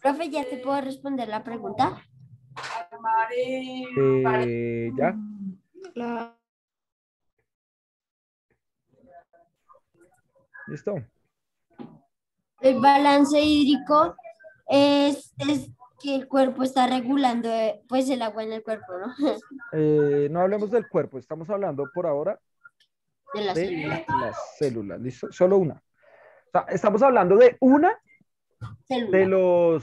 Profe, ¿ya te puedo responder la pregunta? ¿Ya? La- ¿Listo? El balance hídrico es que el cuerpo está regulando pues el agua en el cuerpo, ¿no? No hablemos del cuerpo, estamos hablando por ahora De la de célula. las células, ¿listo? Solo una. O sea, estamos hablando de una de Célula. los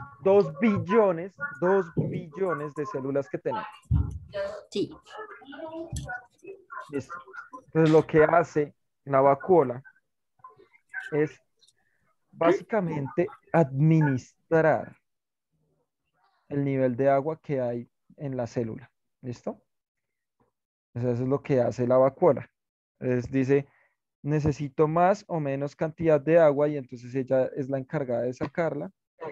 2 billones de células que tenemos. Sí. Listo. Entonces, lo que hace la vacuola es básicamente administrar el nivel de agua que hay en la célula. ¿Listo? Eso es lo que hace la vacuola. Dice, necesito más o menos cantidad de agua y entonces ella es la encargada de sacarla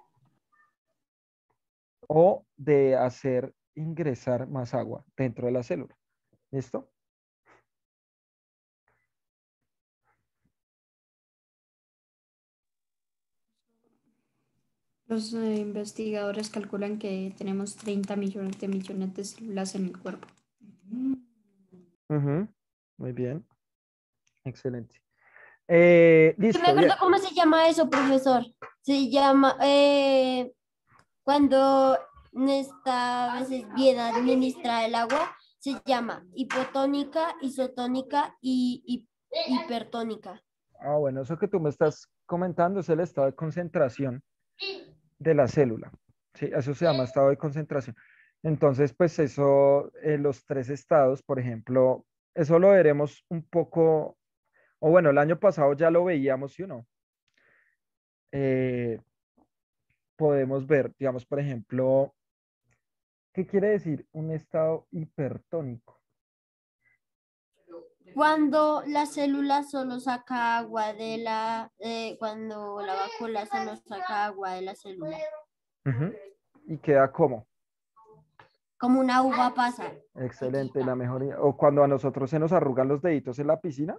o de hacer ingresar más agua dentro de la célula. ¿Listo? Los investigadores calculan que tenemos 30 millones de células en el cuerpo. Ujú. Muy bien, excelente. No me Listo, acuerdo bien. cómo se llama eso, profesor. Se llama cuando está a veces bien administrada el agua, se llama hipotónica, isotónica y hipertónica. Ah, bueno, eso que tú me estás comentando es el estado de concentración de la célula. Sí, eso se llama estado de concentración. Entonces, pues eso, los 3 estados, por ejemplo, eso lo veremos un poco, o bueno, el año pasado ya lo veíamos, ¿sí o no? Eh, Podemos ver, digamos, por ejemplo, ¿qué quiere decir un estado hipertónico? Cuando la célula solo saca agua cuando la vacuola solo saca agua de la célula, Ujú. Y queda como, como una uva pasa. excelente, la mejoría. O cuando a nosotros se nos arrugan los deditos en la piscina,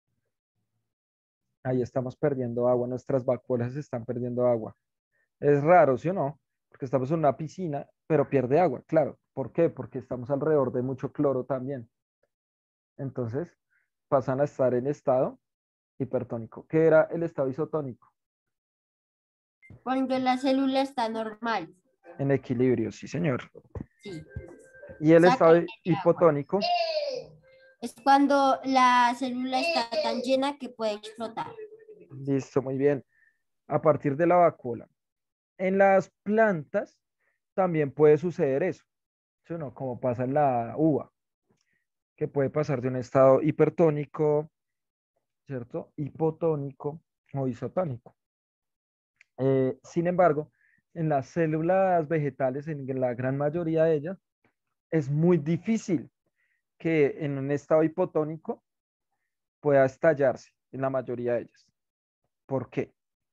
ahí estamos perdiendo agua, nuestras vacuolas están perdiendo agua. Es raro, ¿sí o no? Porque estamos en una piscina, pero pierde agua, claro. ¿Por qué? Porque estamos alrededor de mucho cloro también. Entonces, pasan a estar en estado hipertónico. ¿Qué era el estado isotónico? Cuando la célula está normal, En equilibrio, sí, señor. sí, Y el saca estado agua. hipotónico, Es cuando la célula está tan llena que puede explotar. listo, muy bien. A partir de la vacuola. En las plantas también puede suceder eso, ¿sí o no? Como pasa en la uva, que puede pasar de un estado hipertónico, ¿cierto? Hipotónico o isotónico. Sin embargo, en las células vegetales, en la gran mayoría de ellas, es muy difícil que en un estado hipotónico pueda estallarse en la mayoría de ellas. ¿Por qué?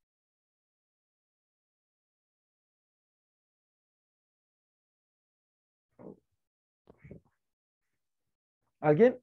¿Alguien?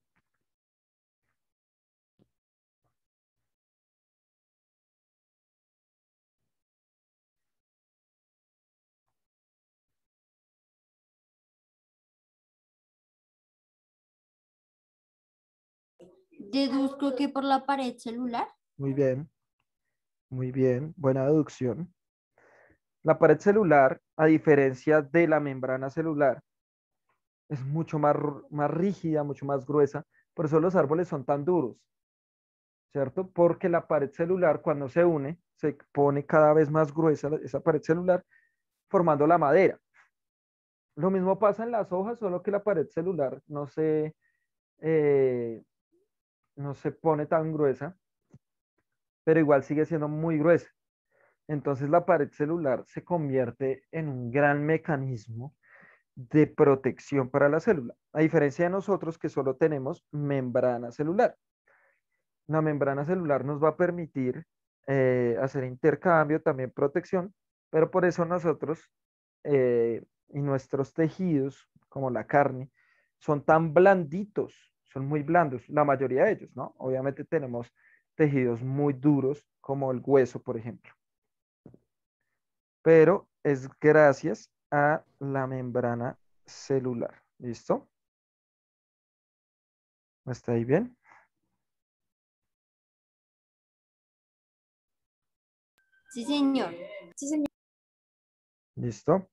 Deduzco que por la pared celular. Muy bien, muy bien. Buena deducción. La pared celular, a diferencia de la membrana celular, es mucho más rígida, mucho más gruesa. Por eso los árboles son tan duros, ¿cierto? Porque la pared celular, cuando se une, se pone cada vez más gruesa esa pared celular, formando la madera. Lo mismo pasa en las hojas, solo que la pared celular eh, no se pone tan gruesa, pero igual sigue siendo muy gruesa. Entonces la pared celular se convierte en un gran mecanismo de protección para la célula, a diferencia de nosotros que solo tenemos membrana celular. La membrana celular nos va a permitir hacer intercambio, también protección, pero por eso nosotros y nuestros tejidos, como la carne, son tan blanditos, son muy blandos, la mayoría de ellos, ¿no? Obviamente tenemos tejidos muy duros, como el hueso, por ejemplo, pero es gracias a la membrana celular. ¿Listo? ¿Está ahí bien? Sí, señor. Sí, señor. ¿Listo?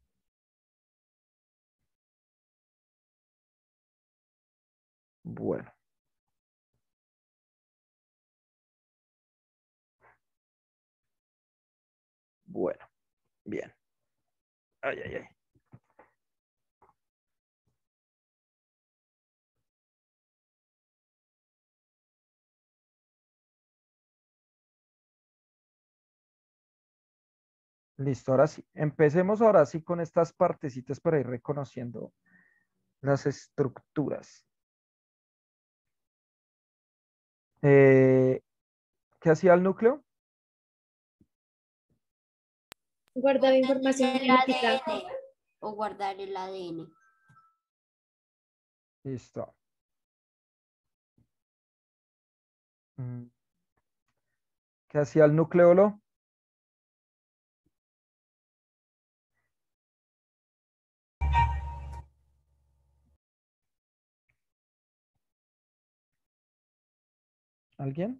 Bueno. Bueno, bien. Ay, ay, ay. Listo, ahora sí. Empecemos ahora sí con estas partecitas para ir reconociendo las estructuras. Eh, ¿Qué hacía el núcleo? Guardar información El genética. ADN o guardar el ADN. Listo. Mm, ¿Qué hacía el nucleolo? ¿Alguien?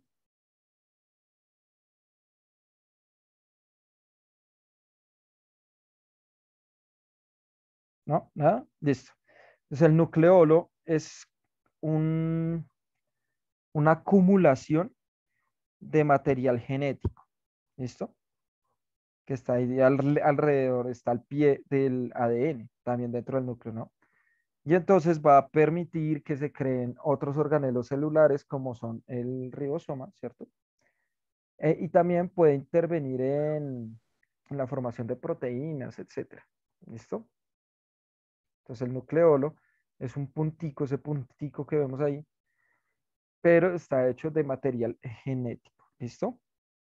¿No? ¿Nada? Listo. Entonces el nucleolo es un, una acumulación de material genético. ¿Listo? Que está ahí alrededor, está al pie del ADN, también dentro del núcleo, ¿no? Y entonces va a permitir que se creen otros organelos celulares como son el ribosoma, ¿cierto? Y también puede intervenir en la formación de proteínas, etcétera. ¿Listo? Entonces el nucleolo es un puntico, ese puntico que vemos ahí, pero está hecho de material genético. ¿Listo?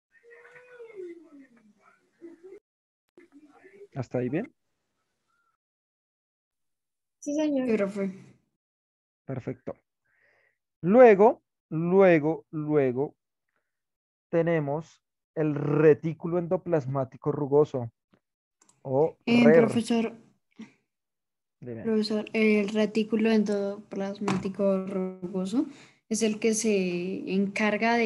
¿Hasta ahí bien? Sí, señor. Pero fue. Perfecto. Luego tenemos el retículo endoplasmático rugoso o RER. Profesor, Dime. profesor, el retículo endoplasmático rugoso es el que se encarga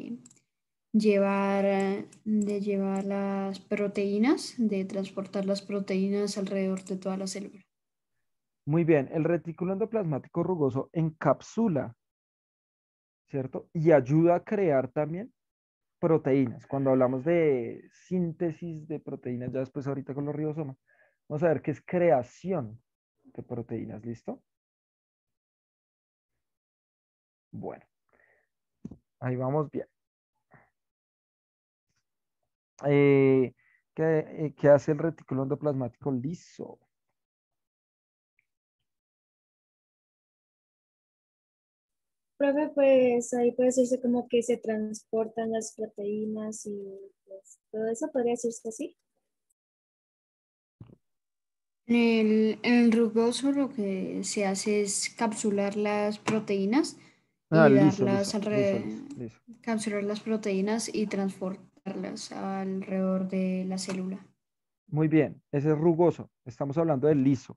de llevar las proteínas, de transportar las proteínas alrededor de toda la célula. Muy bien, el retículo endoplasmático rugoso encapsula, ¿cierto? Y ayuda a crear también proteínas. Cuando hablamos de síntesis de proteínas, ya después ahorita con los ribosomas, vamos a ver qué es creación de proteínas, ¿listo? Bueno, ahí vamos bien. Eh, ¿qué hace el retículo endoplasmático liso? Profe, pues ahí puede decirse como que se transportan las proteínas y pues, todo eso podría decirse así. En el rugoso lo que se hace es capsular las proteínas Ah, y liso, darlas liso, liso, liso, liso. capsular las proteínas y transportarlas alrededor de la célula. Muy bien, ese es rugoso. Estamos hablando del liso.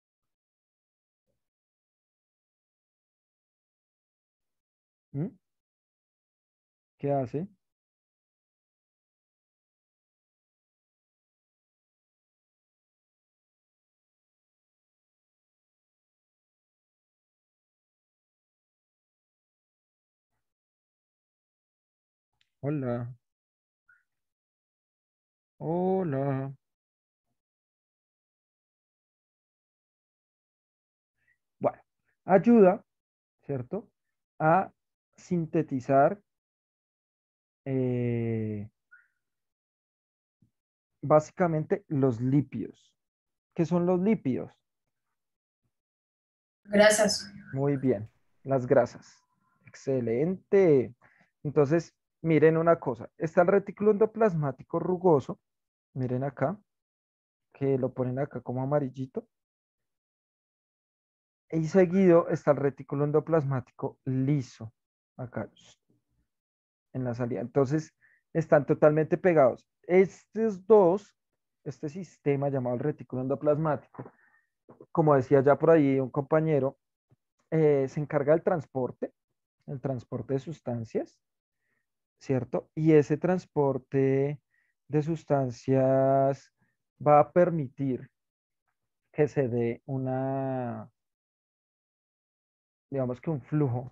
¿Mm? ¿Qué hace? Hola, hola. Bueno, ayuda, ¿cierto? A sintetizar eh, básicamente los lípidos. ¿Qué son los lípidos? Grasas. Muy bien, las grasas. Excelente. Entonces, miren una cosa. Está el retículo endoplasmático rugoso. Miren acá, que lo ponen acá como amarillito. Y seguido está el retículo endoplasmático liso. Acá, en la salida. Entonces, están totalmente pegados. Estos dos este sistema llamado el retículo endoplasmático, como decía ya por ahí un compañero, se encarga del transporte, el transporte de sustancias, ¿cierto? Y ese transporte de sustancias va a permitir que se dé una, digamos que un flujo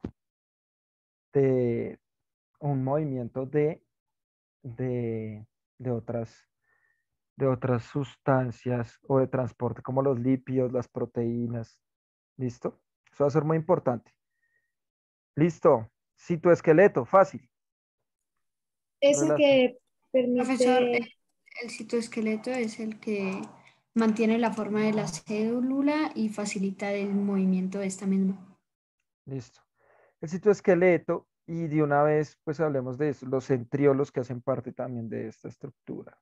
de un movimiento de, de otras, de otras sustancias o de transporte como los lípidos, las proteínas. ¿Listo? Eso va a ser muy importante. Listo. Citoesqueleto, fácil. Eso Relación. que Profesor, permite, el citoesqueleto es el que mantiene la forma de la célula y facilita el movimiento de esta misma. Listo. El citoesqueleto, y de una vez, pues hablemos de eso, los centriolos que hacen parte también de esta estructura.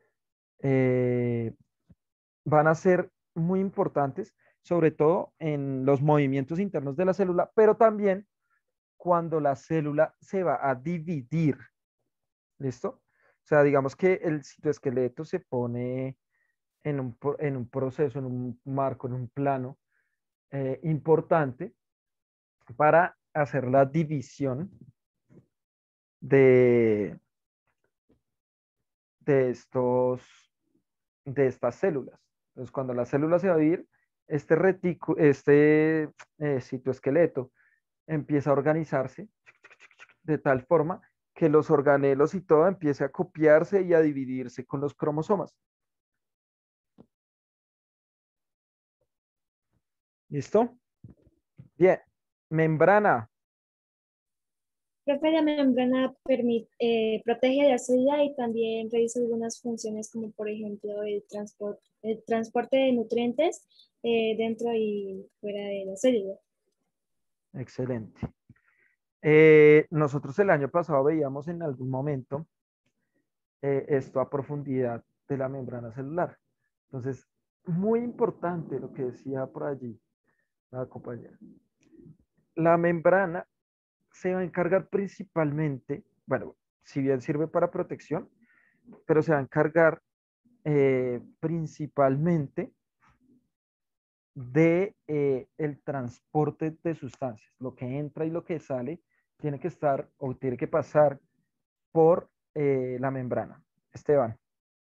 Van a ser muy importantes, sobre todo en los movimientos internos de la célula, pero también cuando la célula se va a dividir. ¿Listo? O sea, digamos que el citoesqueleto se pone en un proceso, en un marco, en un plano importante para hacer la división de, de estos, de estas células. Entonces, cuando la célula se va a dividir, este citoesqueleto empieza a organizarse de tal forma que los organelos y todo empiece a copiarse y a dividirse con los cromosomas. ¿Listo? Bien. Membrana. profe, la membrana protege la célula y también realiza algunas funciones como por ejemplo el transporte de nutrientes dentro y fuera de la célula. Excelente. Nosotros el año pasado veíamos en algún momento esto a profundidad de la membrana celular. Entonces, muy importante lo que decía por allí la compañera. La membrana se va a encargar principalmente, bueno, si bien sirve para protección, pero se va a encargar principalmente de el transporte de sustancias. Lo que entra y lo que sale tiene que estar o tiene que pasar por la membrana. Esteban.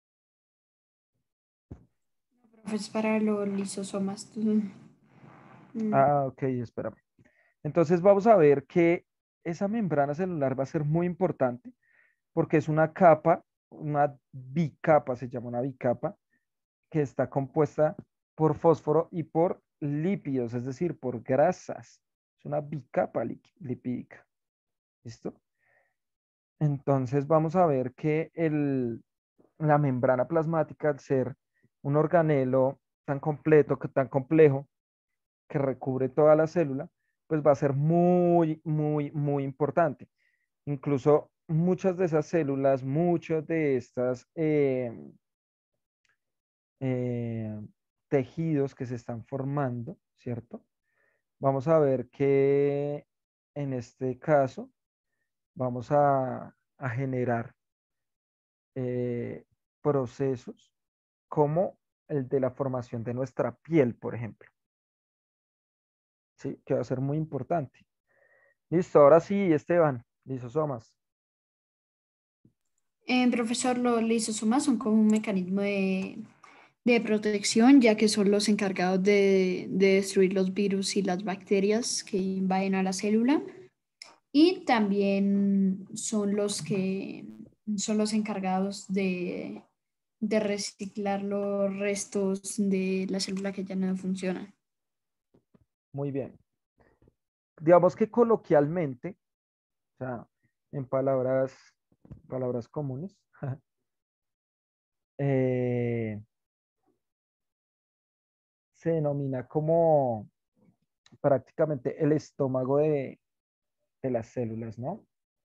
Profe, es para los lisosomas. Ah, ok, espérame. Entonces vamos a ver que esa membrana celular va a ser muy importante porque es una capa, una bicapa, se llama una bicapa, que está compuesta por fósforo y por lípidos, es decir, por grasas. Es una bicapa lipídica. ¿Listo? Entonces vamos a ver que la membrana plasmática, al ser un organelo tan completo, tan complejo, que recubre toda la célula, pues va a ser muy, muy, muy importante. Incluso muchas de esas células, muchas de estas eh, tejidos que se están formando, ¿cierto? Vamos a ver que en este caso vamos a generar eh, procesos como el de la formación de nuestra piel, por ejemplo, ¿sí? Que va a ser muy importante. Listo, ahora sí, Esteban, lisosomas. Profesor, los lisosomas son como un mecanismo de protección, ya que son los encargados de destruir los virus y las bacterias que invaden a la célula. Y también son los encargados de reciclar los restos de la célula que ya no funciona. Muy bien. Digamos que coloquialmente, o sea, en palabras comunes, eh, se denomina como prácticamente el estómago de las células, ¿no?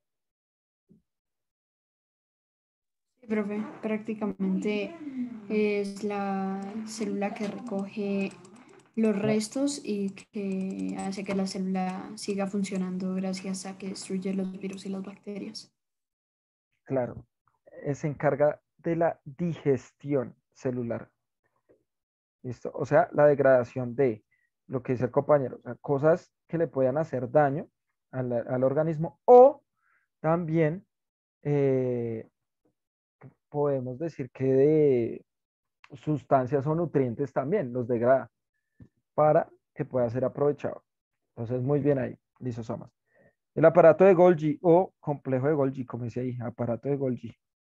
Sí, profe, prácticamente es la célula que recoge los No, restos y que hace que la célula siga funcionando gracias a que destruye los virus y las bacterias. claro, se encarga de la digestión. celular. ¿Listo? O sea, la degradación de lo que dice el compañero, o sea, cosas que le puedan hacer daño al organismo o también eh, podemos decir que de sustancias o nutrientes también los degrada para que pueda ser aprovechado. Entonces, muy bien ahí, lisosomas. El aparato de Golgi o complejo de Golgi, como dice ahí, aparato de Golgi.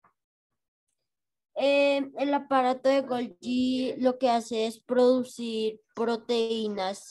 El aparato de Golgi lo que hace es producir proteínas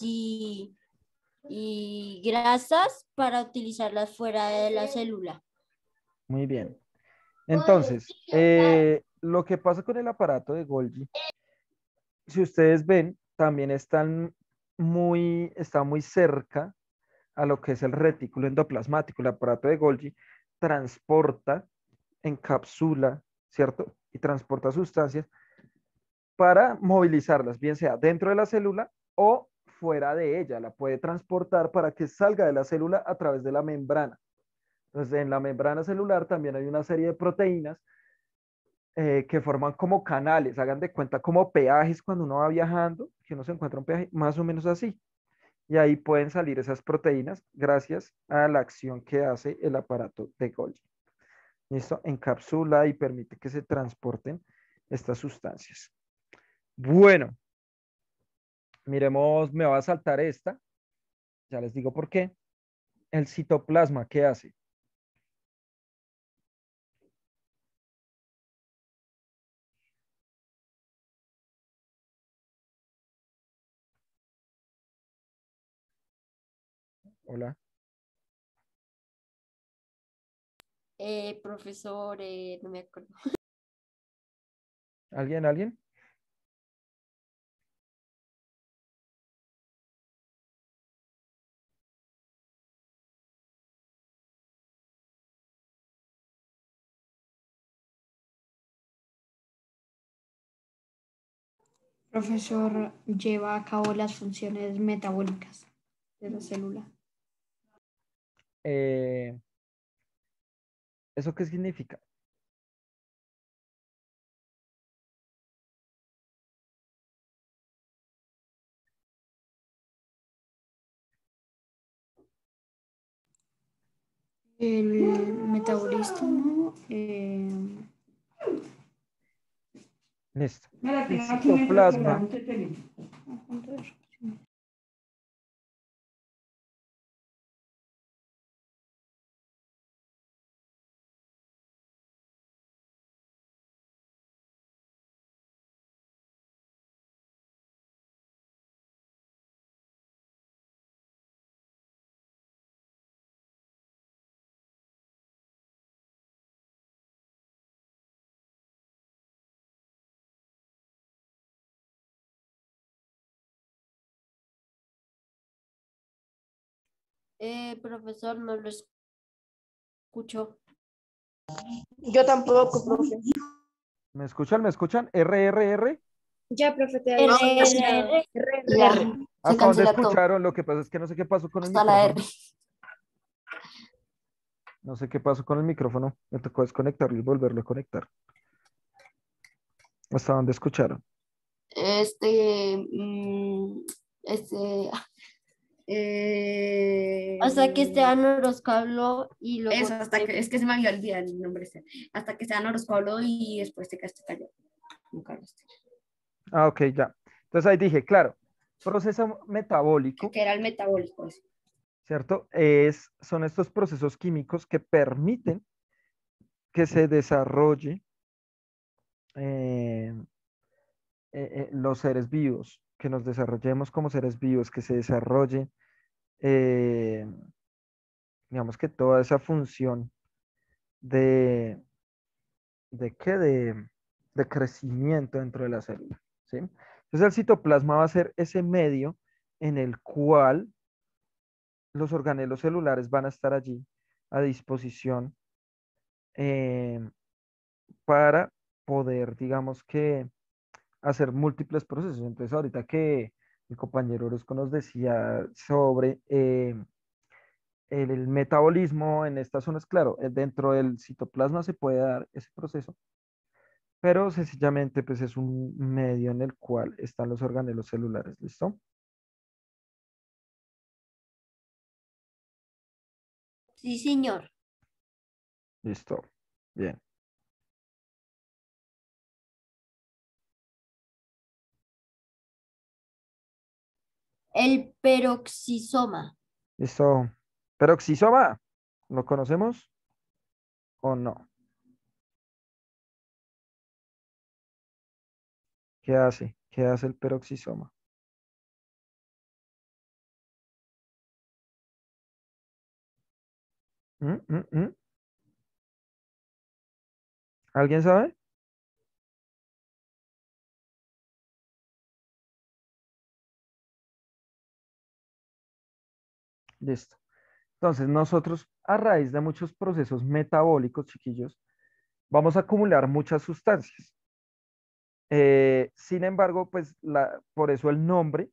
y grasas para utilizarlas fuera de la célula. Muy bien. Entonces, lo que pasa con el aparato de Golgi, si ustedes ven, también está muy cerca a lo que es el retículo endoplasmático. El aparato de Golgi transporta, encapsula, ¿cierto? Y transporta sustancias para movilizarlas, bien sea dentro de la célula o fuera de ella. La puede transportar para que salga de la célula a través de la membrana. Entonces, en la membrana celular también hay una serie de proteínas que forman como canales, hagan de cuenta como peajes cuando uno va viajando, que uno se encuentra un peaje, más o menos así. Y ahí pueden salir esas proteínas gracias a la acción que hace el aparato de Golgi. Esto encapsula y permite que se transporten estas sustancias. Bueno, miremos, me va a saltar esta, ya les digo por qué. El citoplasma, ¿qué hace? Hola, Profesor, no me acuerdo. ¿alguien? Profesor, lleva a cabo las funciones metabólicas de la célula. Eh, ¿Eso qué significa? El metabolismo. Listo. El citoplasma Profesor, no lo escucho. Yo tampoco, profe. ¿me escuchan? ¿Me escuchan? RRR. Ya, profe, te R, había R, escuchado. La R. Se ¿Hasta dónde cancela todo. escucharon? Lo que pasa es que no sé qué pasó con el Hasta la R. micrófono. No sé qué pasó con el micrófono. Me tocó desconectarlo y volverlo a conectar. ¿Hasta dónde escucharon? Este. mm, este. hasta que Esteban Orozco habló y luego Eso, hasta que. Es que se me había olvidado el nombre. Hasta que Esteban Orozco habló y después te quedaste callado. Nunca hablaste. Ah, ok, ya. Entonces ahí dije, claro, proceso metabólico, Que era el metabólico. Eso. ¿cierto? Son estos procesos químicos que permiten que se desarrolle eh, los seres vivos, que nos desarrollemos como seres vivos, que se desarrolle, eh, digamos que toda esa función de, ¿de qué? De crecimiento dentro de la célula, ¿sí? Entonces el citoplasma va a ser ese medio en el cual los organelos celulares van a estar allí a disposición eh, para poder, digamos que, hacer múltiples procesos. Entonces, ahorita que mi compañero Orozco nos decía sobre el metabolismo en estas zonas, claro, dentro del citoplasma se puede dar ese proceso, pero sencillamente pues es un medio en el cual están los organelos celulares, ¿listo? Sí, señor. Listo, bien. El peroxisoma. Listo. Peroxisoma, ¿lo conocemos o no? ¿Qué hace? ¿Qué hace el peroxisoma? ¿Mm, mm, mm? ¿Alguien sabe? Listo. Entonces, nosotros, a raíz de muchos procesos metabólicos, chiquillos, vamos a acumular muchas sustancias. Sin embargo, pues por eso el nombre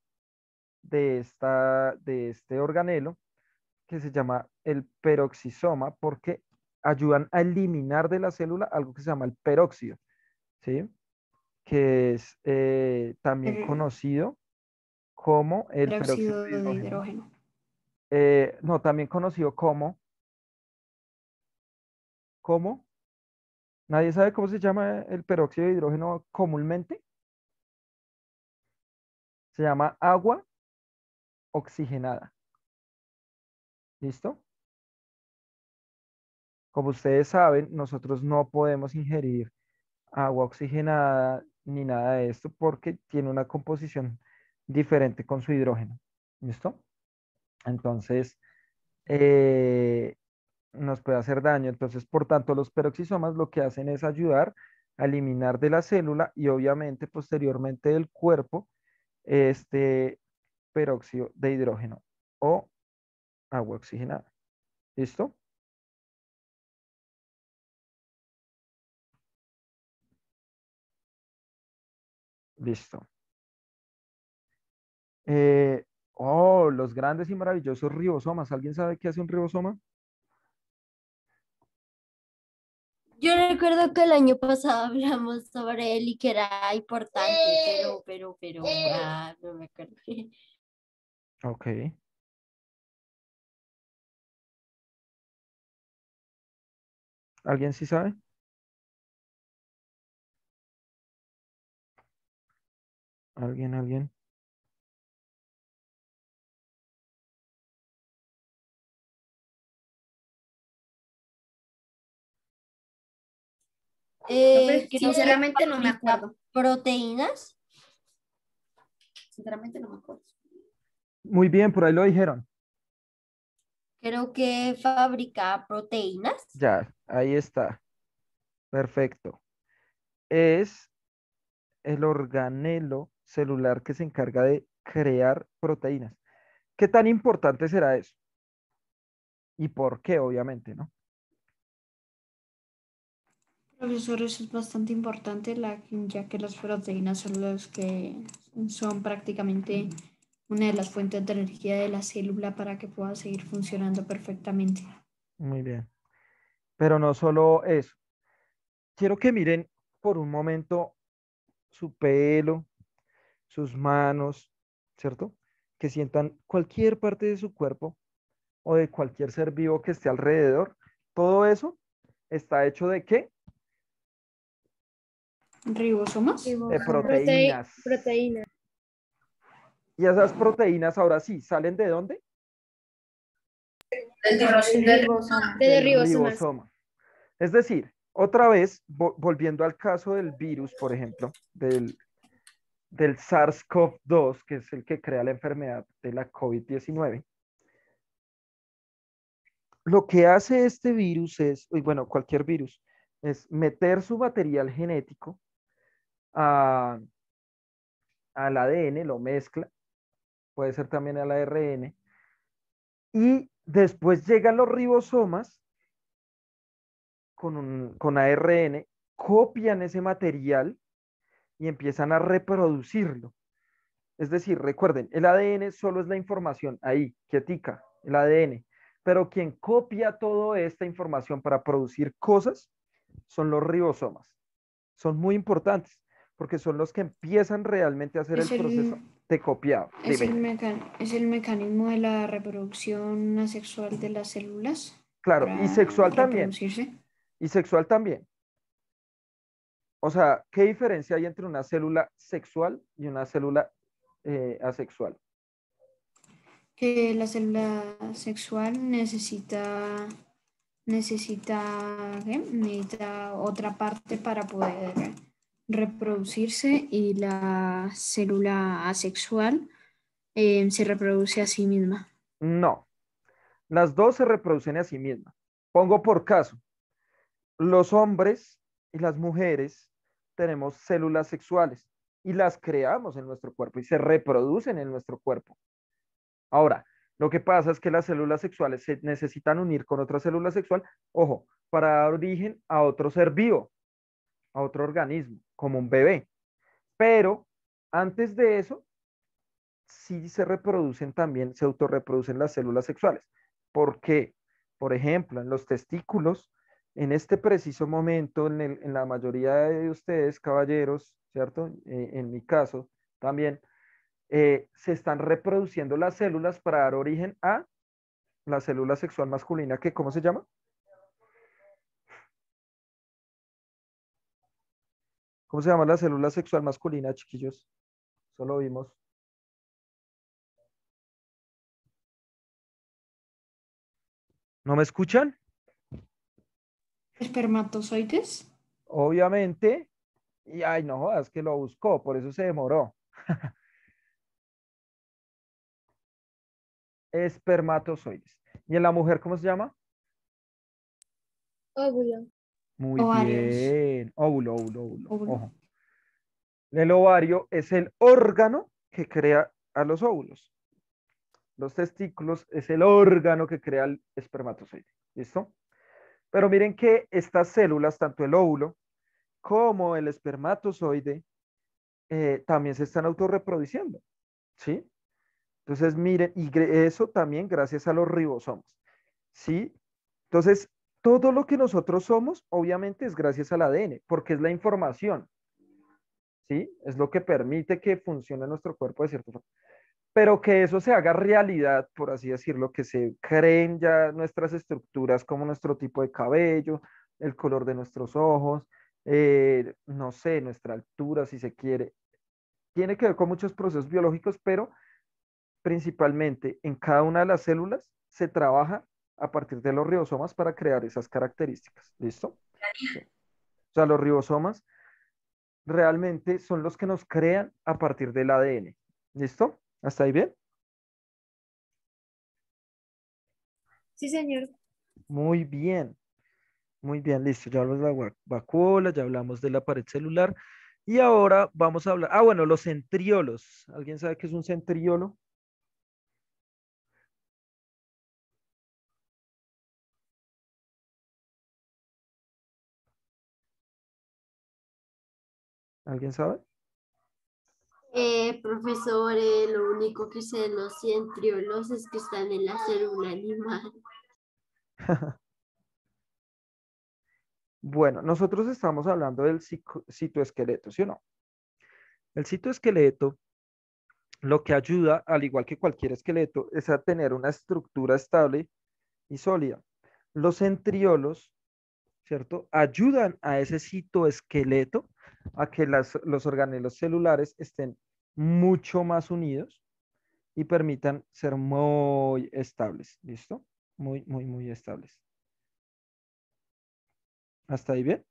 de este organelo, que se llama el peroxisoma, porque ayudan a eliminar de la célula algo que se llama el peróxido, ¿sí? Que es también El conocido como el peróxido peróxido de de hidrógeno. hidrógeno. No, también conocido como, nadie sabe cómo se llama el peróxido de hidrógeno comúnmente. Se llama agua oxigenada. ¿Listo? Como ustedes saben, nosotros no podemos ingerir agua oxigenada ni nada de esto porque tiene una composición diferente con su hidrógeno. ¿Listo? Entonces, eh, nos puede hacer daño. Entonces, por tanto, los peroxisomas lo que hacen es ayudar a eliminar de la célula y obviamente posteriormente del cuerpo este peróxido de hidrógeno o agua oxigenada. ¿Listo? Listo. Los grandes y maravillosos ribosomas. ¿Alguien sabe qué hace un ribosoma? Yo recuerdo que el año pasado hablamos sobre él y que era importante, no me acuerdo. Ok. ¿Alguien sí sabe? ¿Alguien? Creo que Sinceramente no me fabrica acuerdo. proteínas. Sinceramente no me acuerdo. Muy bien, por ahí lo dijeron. Creo que fabrica proteínas. Ya, ahí está. Perfecto. Es el organelo celular que se encarga de crear proteínas. ¿Qué tan importante será eso? ¿Y por qué, obviamente, no? Profesor, eso es bastante importante, ya que las proteínas son los que son prácticamente una de las fuentes de energía de la célula para que pueda seguir funcionando perfectamente. Muy bien. Pero no solo eso. Quiero que miren por un momento su pelo, sus manos, ¿cierto? Que sientan cualquier parte de su cuerpo o de cualquier ser vivo que esté alrededor. Todo eso está hecho ¿de qué? ¿Ribosomas? De proteínas. Proteína. Y esas proteínas ahora sí, ¿salen de dónde? Ribosoma. De Del ribosomas. ribosoma. Es decir, otra vez, volviendo al caso del virus, por ejemplo, del SARS-CoV-2, que es el que crea la enfermedad de la COVID-19, lo que hace este virus es, y bueno, cualquier virus, es meter su material genético a, al ADN, lo mezcla, puede ser también al ARN, y después llegan los ribosomas con ARN, copian ese material y empiezan a reproducirlo. Es decir, recuerden, el ADN solo es la información ahí, quietica, el ADN. Pero quien copia toda esta información para producir cosas son los ribosomas. son muy importantes porque son los que empiezan realmente a hacer el proceso de copiado. Es Dime. es el mecanismo de la reproducción asexual de las células Claro, y para sexual también. reproducirse. Y sexual también. O sea, ¿qué diferencia hay entre una célula sexual y una célula asexual? Que la célula sexual necesita otra parte para poder reproducirse y la célula asexual se reproduce a sí misma. No, las dos se reproducen a sí mismas. Pongo por caso, los hombres y las mujeres tenemos células sexuales y las creamos en nuestro cuerpo y se reproducen en nuestro cuerpo. Ahora, lo que pasa es que las células sexuales se necesitan unir con otra célula sexual, ojo, para dar origen a otro ser vivo, a otro organismo, como un bebé. Pero antes de eso, sí se reproducen también, se autorreproducen las células sexuales. ¿Por qué? Por ejemplo, en los testículos, en este preciso momento, en la mayoría de ustedes, caballeros, ¿cierto? En mi caso también, se están reproduciendo las células para dar origen a la célula sexual masculina, que ¿cómo se llama? ¿Cómo se llama la célula sexual masculina, chiquillos? Solo vimos. ¿No me escuchan? ¿Espermatozoides? Obviamente. Y ay, no jodas, que lo buscó, por eso se demoró. Espermatozoides. ¿Y en la mujer cómo se llama? Óvulo. Muy Ovarios. bien. Óvulo, óvulo, óvulo. Óvulo. Ojo. El ovario es el órgano que crea a los óvulos. Los testículos es el órgano que crea el espermatozoide. ¿Listo? Pero miren que estas células, tanto el óvulo como el espermatozoide, también se están autorreproduciendo. ¿Sí? Entonces, miren, y eso también gracias a los ribosomas. ¿Sí? Entonces, todo lo que nosotros somos, obviamente, es gracias al ADN, porque es la información. ¿Sí? Es lo que permite que funcione nuestro cuerpo de cierta forma. Pero que eso se haga realidad, por así decirlo, que se creen ya nuestras estructuras como nuestro tipo de cabello, el color de nuestros ojos, no sé, nuestra altura, si se quiere. Tiene que ver con muchos procesos biológicos, pero principalmente en cada una de las células se trabaja a partir de los ribosomas para crear esas características. ¿Listo? Sí. O sea, los ribosomas realmente son los que nos crean a partir del ADN. ¿Listo? ¿Hasta ahí bien? Sí, señor. Muy bien. Muy bien, listo. Ya hablamos de la vacuola, ya hablamos de la pared celular. Y ahora vamos a hablar. Ah, bueno, los centriolos. ¿Alguien sabe qué es un centriolo? ¿Alguien sabe? Profesor, lo único que sé de los centriolos es que están en la célula animal. Bueno, nosotros estamos hablando del citoesqueleto, ¿sí o no? El citoesqueleto lo que ayuda, al igual que cualquier esqueleto, es a tener una estructura estable y sólida. Los centriolos, ¿cierto? Ayudan a ese citoesqueleto a que los organelos celulares estén mucho más unidos y permitan ser muy estables, ¿listo? Muy, muy, muy estables. ¿Hasta ahí bien?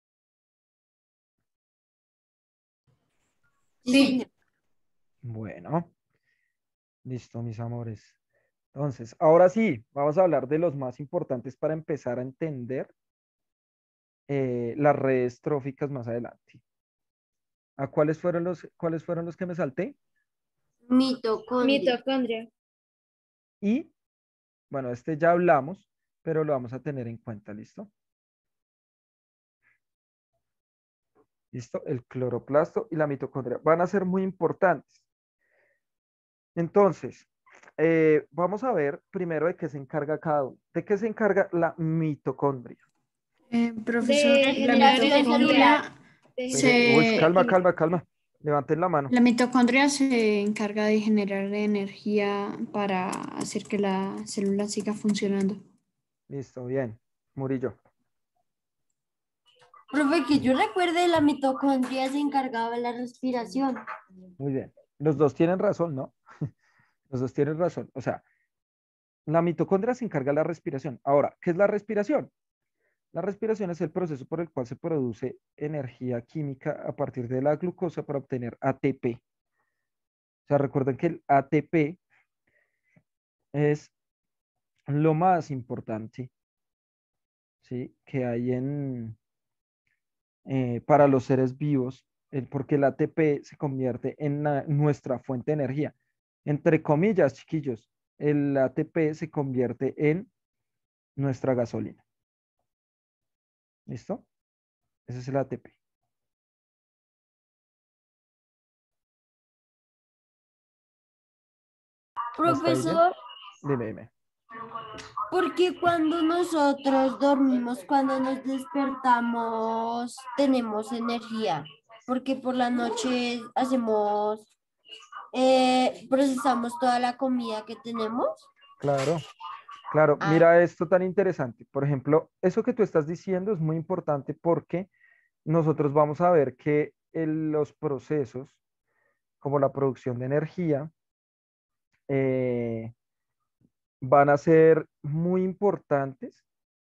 Sí. Bueno, listo, mis amores. Entonces, ahora sí, vamos a hablar de los más importantes para empezar a entender las redes tróficas más adelante. ¿A cuáles fueron los que me salté? Mitocondria. Mitocondria. Y, bueno, este ya hablamos, pero lo vamos a tener en cuenta, ¿listo? ¿Listo? El cloroplasto y la mitocondria van a ser muy importantes. Entonces, vamos a ver primero de qué se encarga cada uno. ¿De qué se encarga la mitocondria? Profesor, De la generación mitocondria celular. Uy, calma, Se- calma, calma. Levanten la mano. La mitocondria se encarga de generar energía para hacer que la célula siga funcionando. Listo, bien. Murillo. Profe, que yo recuerde, la mitocondria se encargaba de la respiración. Muy bien. Los dos tienen razón, ¿no? Los dos tienen razón. O sea, la mitocondria se encarga de la respiración. Ahora, ¿qué es la respiración? La respiración es el proceso por el cual se produce energía química a partir de la glucosa para obtener ATP. O sea, recuerden que el ATP es lo más importante, ¿sí? Que hay para los seres vivos, porque el ATP se convierte en nuestra fuente de energía. Entre comillas, chiquillos, el ATP se convierte en nuestra gasolina. ¿Listo? Ese es el ATP. ¿Hasta ahí bien? Profesor, Dime, dime. ¿por qué cuando nosotros dormimos, cuando nos despertamos, tenemos energía? Porque por la noche procesamos toda la comida que tenemos. Claro, claro. Ah, Mira esto tan interesante. Por ejemplo, eso que tú estás diciendo es muy importante porque nosotros vamos a ver que los procesos, como la producción de energía, eh, van a ser muy importantes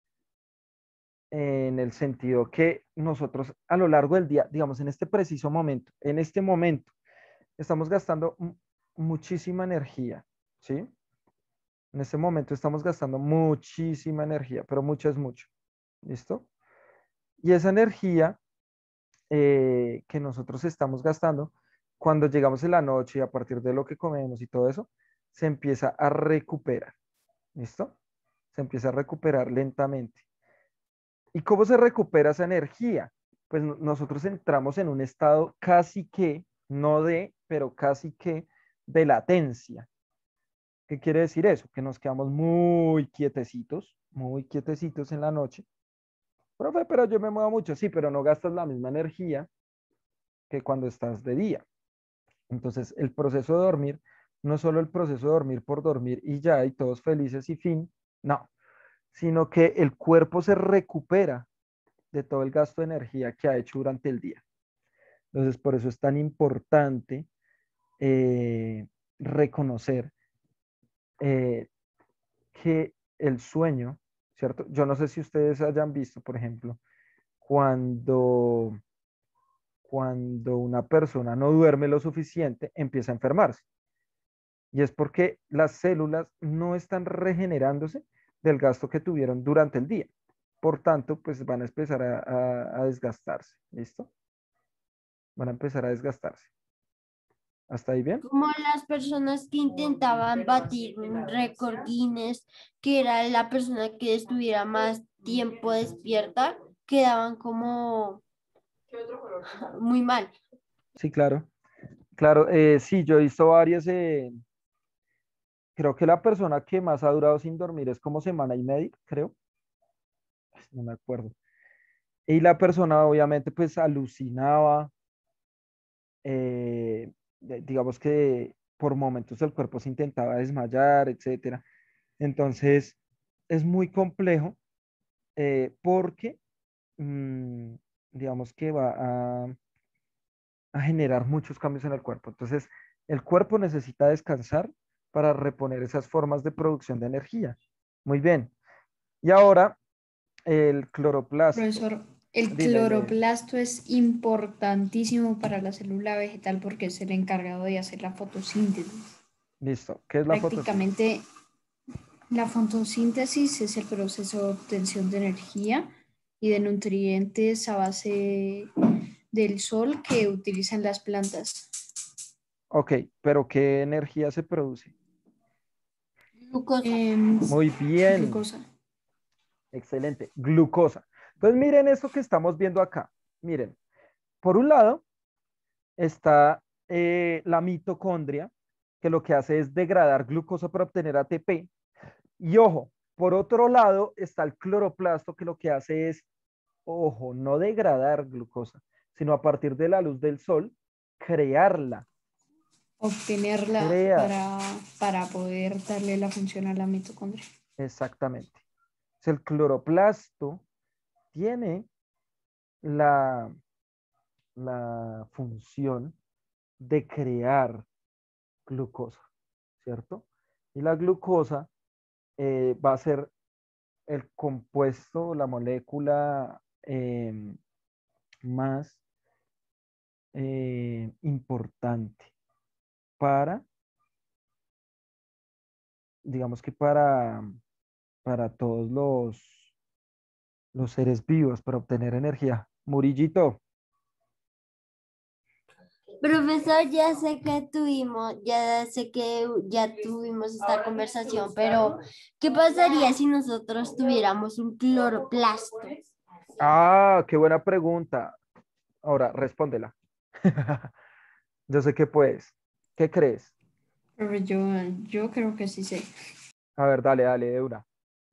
en el sentido que nosotros a lo largo del día, digamos, en este preciso momento, en este momento, estamos gastando muchísima energía, ¿sí? En este momento estamos gastando muchísima energía, pero mucho es mucho, ¿listo? Y esa energía que nosotros estamos gastando, cuando llegamos en la noche y a partir de lo que comemos y todo eso, se empieza a recuperar, ¿listo? Se empieza a recuperar lentamente. ¿Y cómo se recupera esa energía? Pues nosotros entramos en un estado casi que, no de, pero casi que de latencia. ¿Qué quiere decir eso? Que nos quedamos muy quietecitos en la noche. Profe, pero yo me muevo mucho, sí, pero no gastas la misma energía que cuando estás de día. Entonces, el proceso de dormir no es solo el proceso de dormir por dormir y ya, y todos felices y fin, no, sino que el cuerpo se recupera de todo el gasto de energía que ha hecho durante el día. Entonces, por eso es tan importante reconocer eh, que el sueño, ¿cierto? Yo no sé si ustedes hayan visto, por ejemplo, cuando, cuando una persona no duerme lo suficiente, empieza a enfermarse. Y es porque las células no están regenerándose del gasto que tuvieron durante el día. Por tanto, pues van a empezar a desgastarse. ¿Listo? Van a empezar a desgastarse. ¿Hasta ahí bien? como las personas que intentaban batir un récord Guinness, que era la persona que estuviera más tiempo despierta, quedaban como muy mal. Sí, claro. Claro, sí, yo he visto varias. Creo que la persona que más ha durado sin dormir es como semana y media, creo. No me acuerdo. Y la persona obviamente pues alucinaba, digamos que por momentos el cuerpo se intentaba desmayar, etcétera. Entonces es muy complejo porque mm, digamos que va a generar muchos cambios en el cuerpo. Entonces el cuerpo necesita descansar para reponer esas formas de producción de energía. Muy bien. Y ahora el cloroplasto. Profesor, el Dime, dime. cloroplasto es importantísimo para la célula vegetal porque es el encargado de hacer la fotosíntesis. Listo. ¿Qué es la fotosíntesis? Prácticamente la fotosíntesis es el proceso de obtención de energía y de nutrientes a base del sol que utilizan las plantas. Ok, pero ¿qué energía se produce? Glucosa. Muy bien, Glucosa. excelente. Glucosa. Entonces miren esto que estamos viendo acá. Miren, por un lado está la mitocondria, que lo que hace es degradar glucosa para obtener ATP. Y ojo, por otro lado está el cloroplasto, que lo que hace es, ojo, no degradar glucosa, sino a partir de la luz del sol, crearla. Obtenerla Crea. para poder darle la función a la mitocondria. Exactamente. El cloroplasto tiene la función de crear glucosa, ¿cierto? Y la glucosa va a ser el compuesto, la molécula más importante para, digamos que para todos los seres vivos, para obtener energía. Murillito, Profesor, ya sé que ya tuvimos esta conversación, pero ¿qué pasaría si nosotros tuviéramos un cloroplasto? qué buena pregunta. Ahora, respóndela. Yo sé que puedes. ¿Qué crees? Pero yo creo que sí sé. A ver, dale, de una.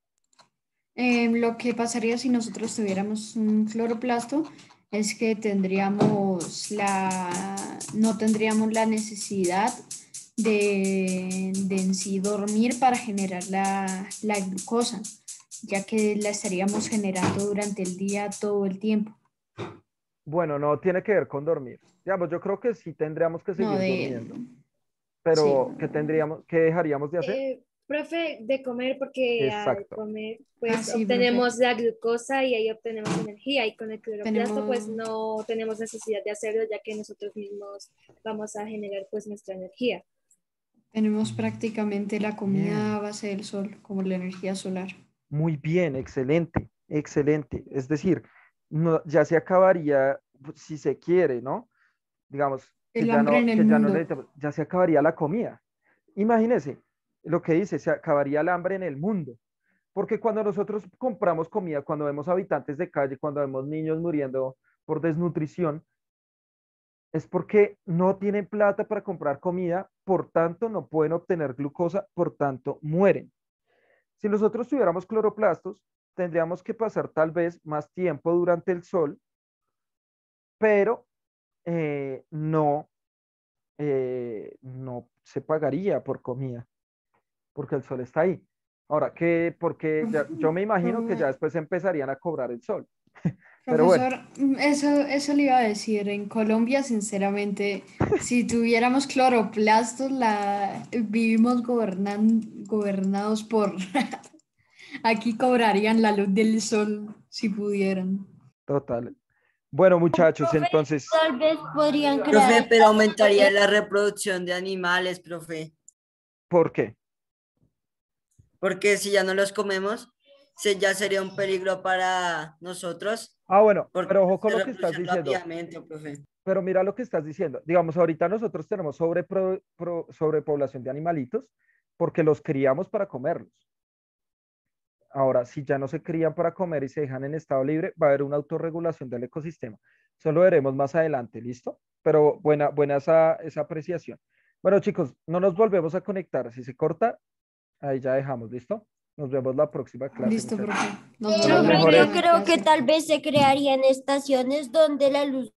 Lo que pasaría si nosotros tuviéramos un cloroplasto es que no tendríamos la necesidad de en sí dormir para generar la glucosa, ya que la estaríamos generando durante el día todo el tiempo. Bueno, no tiene que ver con dormir. Digamos, yo creo que sí tendríamos que No, seguir durmiendo, sí, pero ¿qué dejaríamos de hacer? Profe, de comer, porque al Exacto. comer, pues sí, obtenemos profe. la glucosa y ahí obtenemos energía. Y con el cloroplasto, pues Tenemos, no tenemos necesidad de hacerlo, ya que nosotros mismos vamos a generar pues nuestra energía. tenemos prácticamente la comida a Bien, base del sol, como la energía solar. muy bien, excelente, excelente. Es decir, ya se acabaría, pues, si se quiere, ¿no? Digamos, El hambre en el que ya no mundo. necesitamos, ya se acabaría la comida. Imagínese lo que dice, se acabaría el hambre en el mundo. Porque cuando nosotros compramos comida, cuando vemos habitantes de calle, cuando vemos niños muriendo por desnutrición, es porque no tienen plata para comprar comida, por tanto no pueden obtener glucosa, por tanto mueren. Si nosotros tuviéramos cloroplastos, tendríamos que pasar tal vez más tiempo durante el sol, pero no, no se pagaría por comida, porque el sol está ahí. Ahora, porque yo me imagino que ya después empezarían a cobrar el sol. Pero bueno, Profesor, eso le iba a decir. En Colombia, sinceramente, si tuviéramos cloroplastos, vivimos gobernados por... Aquí cobrarían la luz del sol si pudieran. total. Bueno, muchachos, entonces, Tal vez podrían Profe, crear pero aumentaría la reproducción de animales, profe, ¿por qué? porque si ya no los comemos, ya sería un peligro para nosotros, Bueno, porque pero ojo con se lo que estás reproducen diciendo. rápidamente, profe. Pero mira lo que estás diciendo. Digamos, ahorita nosotros tenemos sobrepoblación de animalitos porque los criamos para comerlos. Ahora, si ya no se crían para comer y se dejan en estado libre, va a haber una autorregulación del ecosistema. Eso lo veremos más adelante, ¿listo? Pero buena esa apreciación. Bueno, chicos, no nos volvemos a conectar. Si se corta, ahí ya dejamos, ¿listo? Nos vemos la próxima clase, Listo, muchachos. profe. Nos Buenas vemos la Profe, yo mejores. próxima creo que clase. tal vez se crearían estaciones donde la luz